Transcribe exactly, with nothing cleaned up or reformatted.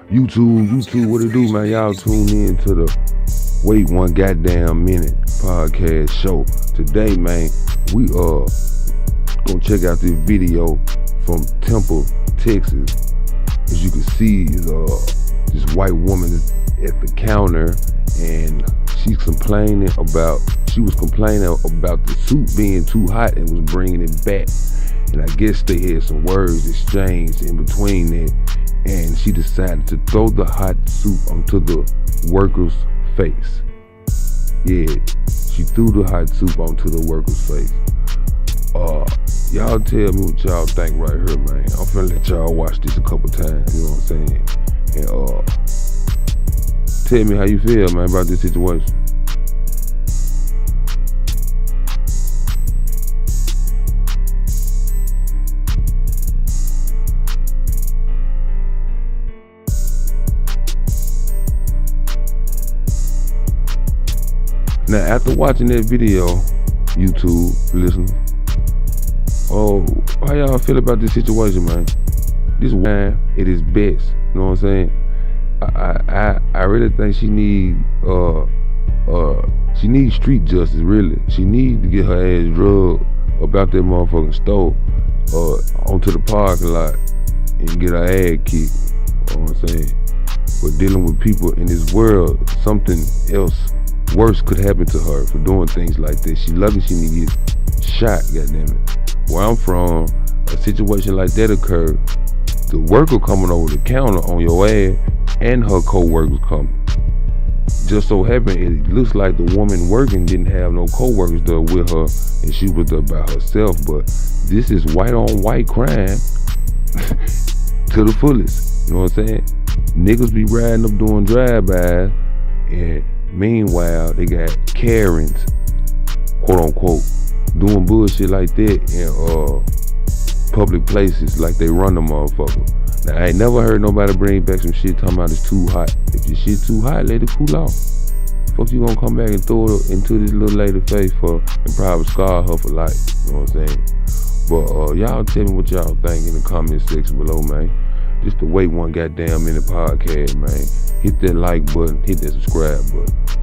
YouTube, YouTube, what it do, man? Y'all tune in to the Wait One Goddamn Minute podcast show. Today, man, we uh gonna check out this video from Temple, Texas. As you can see, is uh this white woman is at the counter and she's complaining about she was complaining about the soup being too hot and was bringing it back. And I guess they had some words exchanged in between it, and she decided to throw the hot soup onto the worker's face. Yeah, she threw the hot soup onto the worker's face. Uh, y'all tell me what y'all think right here, man. I'm finna let y'all watch this a couple times, you know what I'm saying? And uh, tell me how you feel, man, about this situation. Now, after watching that video, YouTube, listen, oh, how y'all feel about this situation, man? This wine, it is best, you know what I'm saying? I I I really think she need uh uh she needs street justice, really. She need to get her ass drugged about that motherfucking stove uh onto the parking lot and get her ass kicked, you know what I'm saying? But dealing with people in this world, something else worse could happen to her for doing things like this. She lucky she didn't get shot, goddammit. Where I'm from, a situation like that occurred. The worker coming over the counter on your ass and her co-workers coming. Just so happened, it looks like the woman working didn't have no co-workers there with her and she was there by herself, but this is white on white crime to the fullest. You know what I'm saying? Niggas be riding up doing drive-bys, and meanwhile, they got Karens, quote unquote, doing bullshit like that in uh, public places like they run the motherfucker. Now, I ain't never heard nobody bring back some shit talking about it's too hot. If your shit too hot, let it cool off. Fuck, you gonna come back and throw it into this little lady's face for and probably scar her for life. You know what I'm saying? But uh, y'all tell me what y'all think in the comment section below, man. Just to Wait One Goddamn Minute podcast, man. Hit that like button, hit that subscribe button.